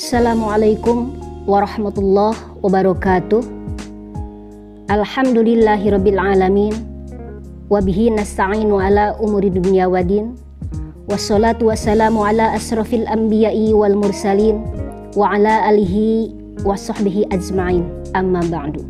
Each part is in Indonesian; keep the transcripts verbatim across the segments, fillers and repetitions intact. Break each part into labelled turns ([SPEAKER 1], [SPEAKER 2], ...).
[SPEAKER 1] Assalamualaikum warahmatullahi wabarakatuh. Alhamdulillahirabbil alamin. Wabihi nasta'inu ala umuri dunya wadin. Wassalatu wassalamu ala asrafil anbiya'i wal mursalin wa ala alihi wa sahbihi ajma'in. Amma ba'du.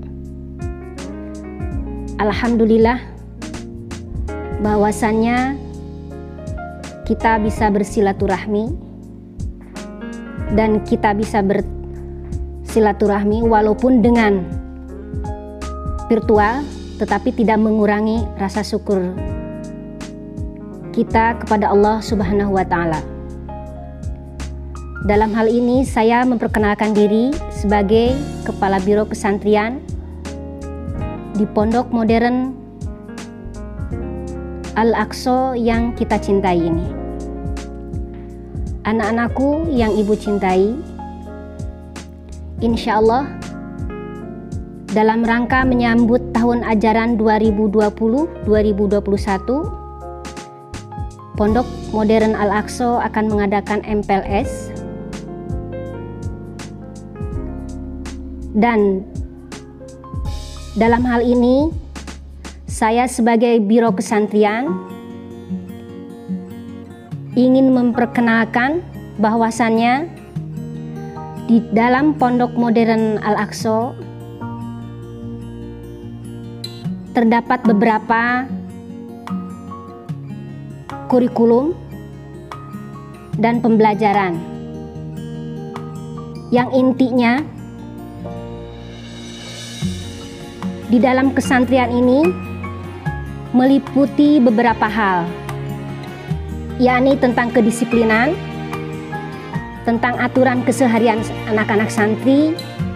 [SPEAKER 1] Alhamdulillah bahwasannya kita bisa bersilaturahmi dan kita bisa bersilaturahmi walaupun dengan virtual, tetapi tidak mengurangi rasa syukur kita kepada Allah Subhanahu wa Ta'ala. Dalam hal ini saya memperkenalkan diri sebagai Kepala Biro Pesantren di Pondok Modern Al-Aqsa yang kita cintai ini. Anak-anakku yang ibu cintai, insya Allah dalam rangka menyambut tahun ajaran dua ribu dua puluh dua ribu dua puluh satu, Pondok Modern Al-Aqsa akan mengadakan M P L S dan dalam hal ini saya sebagai Biro Pesantren ingin memperkenalkan bahwasannya di dalam Pondok Modern Al-Aqsa terdapat beberapa kurikulum dan pembelajaran yang intinya di dalam pesantren ini meliputi beberapa hal, yakni tentang kedisiplinan, tentang aturan keseharian anak-anak santri,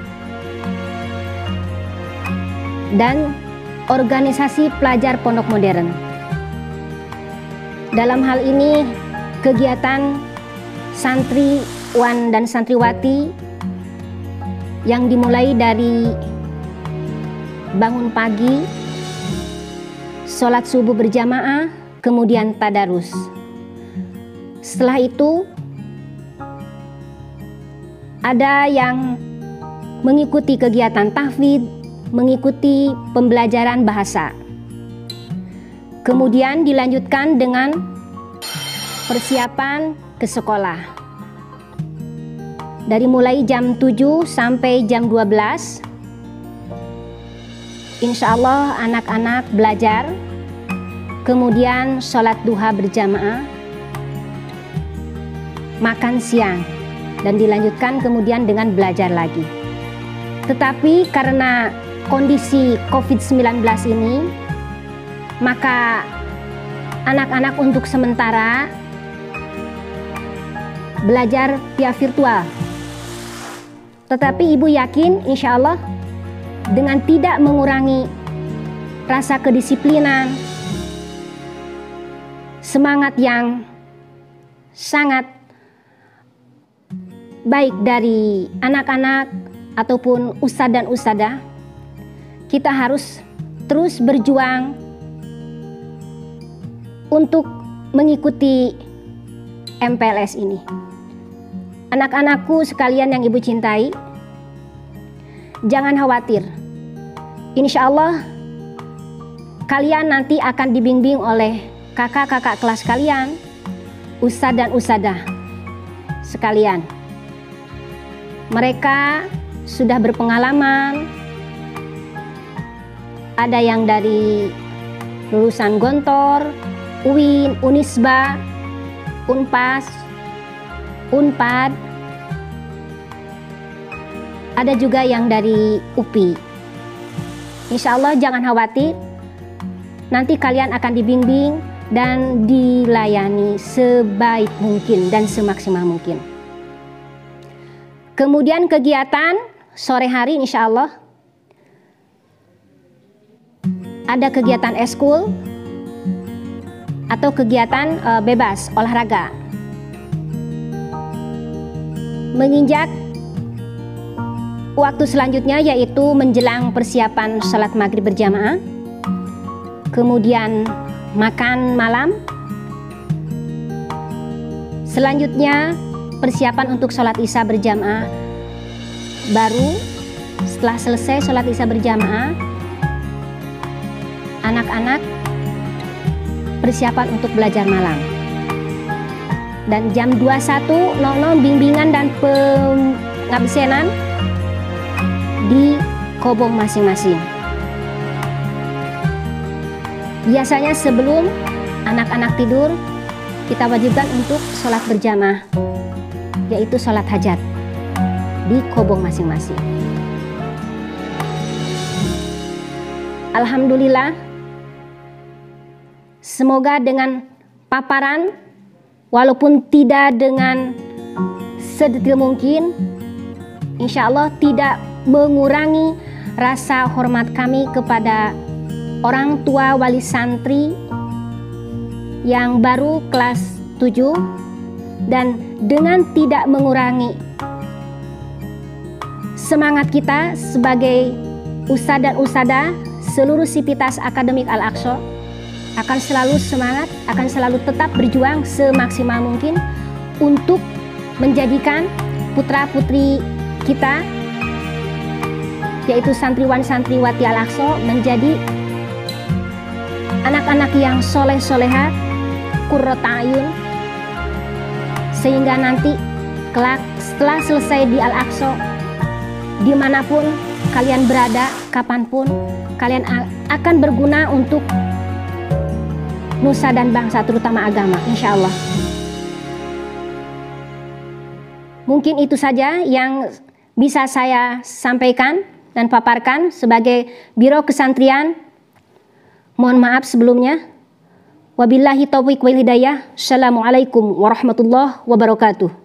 [SPEAKER 1] dan organisasi pelajar pondok modern. Dalam hal ini, kegiatan santriwan dan santriwati yang dimulai dari bangun pagi, sholat subuh berjamaah, kemudian tadarus. Setelah itu ada yang mengikuti kegiatan tahfidz, mengikuti pembelajaran bahasa. Kemudian dilanjutkan dengan persiapan ke sekolah. Dari mulai jam tujuh sampai jam dua belas, insya Allah anak-anak belajar, kemudian sholat duha berjamaah, makan siang, dan dilanjutkan kemudian dengan belajar lagi. Tetapi karena kondisi covid sembilan belas ini, maka anak-anak untuk sementara belajar via virtual. Tetapi ibu yakin insya Allah dengan tidak mengurangi rasa kedisiplinan, semangat yang sangat baik dari anak-anak ataupun ustadz dan ustadzah, kita harus terus berjuang untuk mengikuti M P L S ini. Anak-anakku sekalian yang ibu cintai, jangan khawatir. Insya Allah kalian nanti akan dibimbing oleh kakak-kakak kelas kalian, ustadz dan ustadzah sekalian. Mereka sudah berpengalaman, ada yang dari lulusan Gontor, U I N, Unisba, Unpas, Unpad, ada juga yang dari U P I. Insya Allah jangan khawatir, nanti kalian akan dibimbing dan dilayani sebaik mungkin dan semaksimal mungkin. Kemudian kegiatan sore hari insya Allah ada kegiatan eskul atau kegiatan e, bebas olahraga. Menginjak waktu selanjutnya yaitu menjelang persiapan sholat maghrib berjamaah, kemudian makan malam, selanjutnya persiapan untuk sholat isya berjamaah. Baru setelah selesai sholat isya berjamaah, anak-anak persiapan untuk belajar malam. Dan jam dua puluh satu nol nol bimbingan dan pengabsenan di kobong masing-masing. Biasanya sebelum anak-anak tidur, kita wajibkan untuk sholat berjamaah, yaitu sholat hajat di kobong masing-masing. Alhamdulillah, semoga dengan paparan, walaupun tidak dengan sedetil mungkin, insya Allah tidak mengurangi rasa hormat kami kepada orang tua wali santri yang baru kelas tujuh, dan dengan tidak mengurangi semangat kita sebagai ustadz dan ustadzah seluruh sivitas akademik Al-Aqsa akan selalu semangat, akan selalu tetap berjuang semaksimal mungkin untuk menjadikan putra-putri kita, yaitu santriwan santriwati Al-Aqsa, menjadi anak-anak yang soleh-soleha, qurrata ayun, sehingga nanti kelak setelah selesai di Al-Aqsa, dimanapun kalian berada, kapanpun, kalian akan berguna untuk nusa dan bangsa, terutama agama, insya Allah. Mungkin itu saja yang bisa saya sampaikan dan paparkan sebagai Biro Kesantrian. Mohon maaf sebelumnya. Wabillahi taufiq wal hidayah. Assalamualaikum warahmatullahi wabarakatuh.